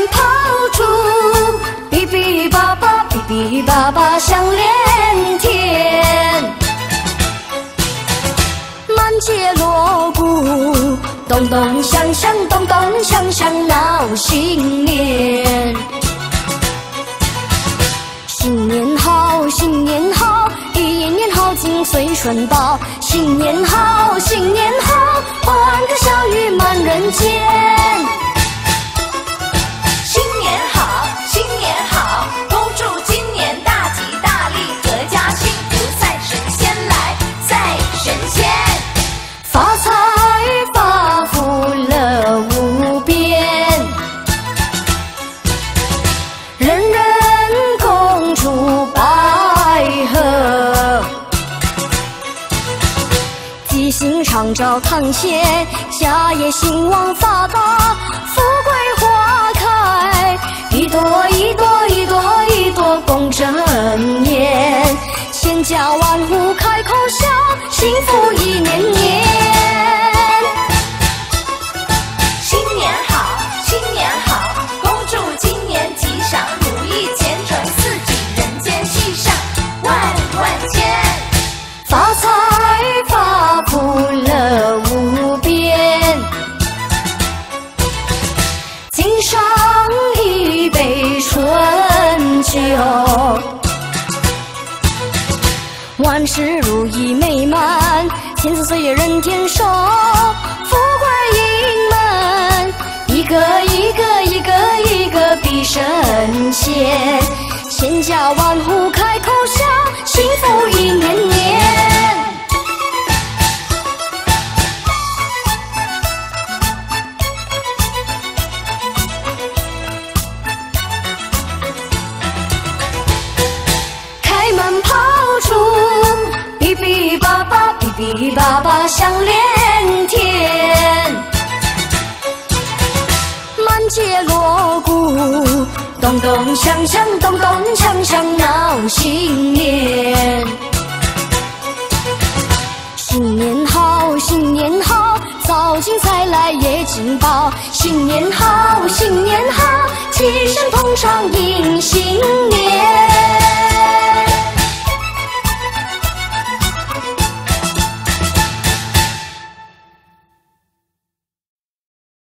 炮竹，哔哔叭叭，哔哔叭叭响连天。满街锣鼓，咚咚响响，咚咚响响闹新年。新年好，新年好，一年好景岁顺报。新年好，新年好，欢歌笑语满人间。 新年好，新年好，恭祝今年大吉大利，阖家幸福，财神先来，财神仙。 发财发福乐无边，人人共祝百合。吉星常照堂前，家业兴旺发达，富贵花开，一朵一朵一朵一朵共争艳，千家万户开口笑，幸福一年年。 新年好，新年好，恭祝今年吉祥如意，前程似锦，人间喜上万万千。 发财发福乐无边，敬上一杯春酒，万事如意美满，千岁岁月人天寿，富贵盈门，一个一个一个一个比神仙，千家万户开口笑，幸福一年年。开门炮竹，哔哔叭叭，哔哔叭叭响连天。满街锣鼓，咚咚锵锵，咚咚锵锵闹新年。新年好，新年好，早进财来夜进宝。新年好，新年好，齐声同唱迎新年。